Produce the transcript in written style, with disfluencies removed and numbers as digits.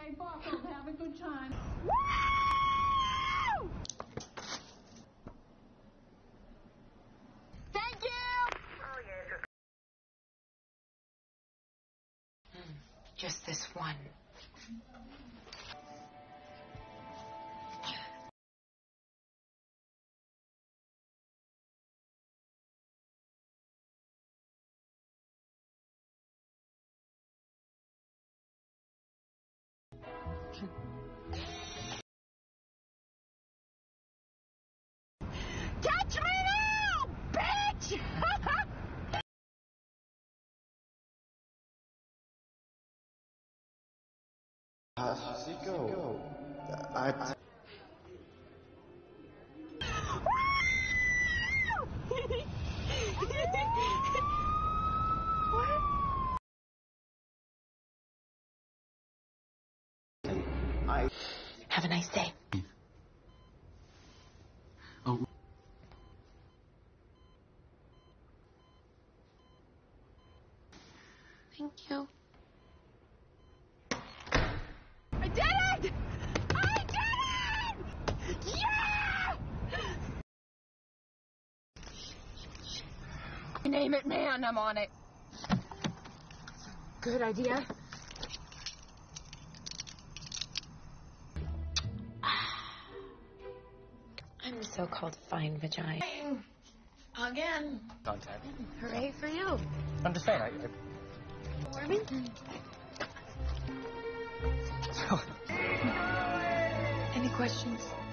Stay focused. Have a good time. Woo! Thank you! Oh, yes. Just this one. Catch me now, bitch! Go. Have a nice day. Oh. Thank you. I did it! I did it! Yeah! Name it, man. I'm on it. Good idea. I'm the so-called fine vagina. Again. Contact. Hooray for you. I'm just saying, Warming? Any questions?